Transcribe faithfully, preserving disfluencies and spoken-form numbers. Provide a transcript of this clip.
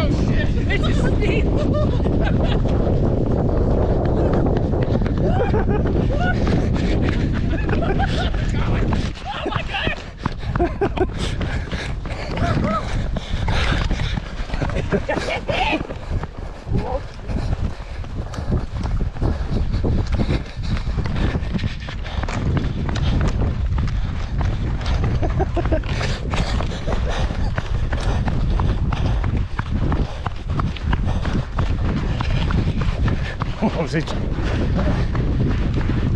Oh shit! It's just steep! Oh my god! Oh, zit je.